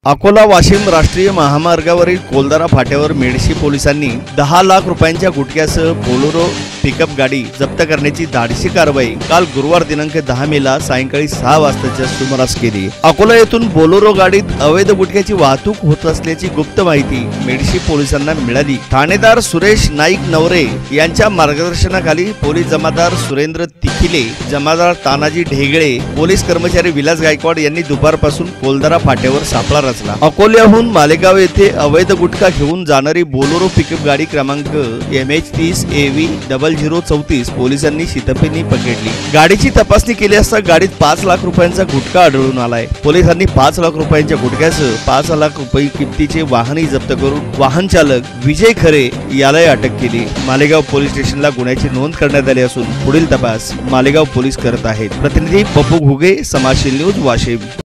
अकोला वाशिम राष्ट्रीय महामार्गावरील कोलदारा फाट्यावर मेडशी पोलिसांनी 10 लाख रुपयांच्या गुटख्यासह बोलेरो पिकअप गाडी जप्त करण्याची धाडसी कारवाई काल गुरुवार दिनांक 10 मेला सायंकाळी 6 वाजताच्या सुमारास केली। अकोला येथून बोलेरो गाडीत अवैध गुटख्याची वाहतूक होत असल्याची गुप्त माहिती मेडशी पोलिसांना मिळाली। ठाणेदार सुरेश नाईक नवरे यांच्या मार्गदर्शनाखाली पोलीस जमादार सुरेंद्र तिखिले, जमादार तानाजी ढेगळे, पोलीस कर्मचारी विलास गायकवाड यांनी दुपारपासून कोलदारा फाट्यावर सापळा रचला। अकोल्याहून मालेगाव येथे अवैध गुटखा घेऊन जाणारी बोलेरो पिकअप गाडी क्रमांक MH30 AV 0034 पोलिसांनी शितपेनी पकडली। गाडीची तपासणी केली असता गाडीत 5 लाख रुपयांचा गुटखा आढळून आलाय। पोलिसांनी 5 लाख रुपयांच्या गुटख्यासह 5 लाख रुपये किमतीचे वाहनही जप्त करून वाहन चालक विजय खरे याला अटक केली। मालेगाव पोलीस स्टेशनला गुन्ह्याची नोंद करण्यात आली असून पुढील तपास मालेगाव पोलीस करत आहेत। प्रतिनिधी पप्पू घुगे, समाजशील न्यूज, वाशिम।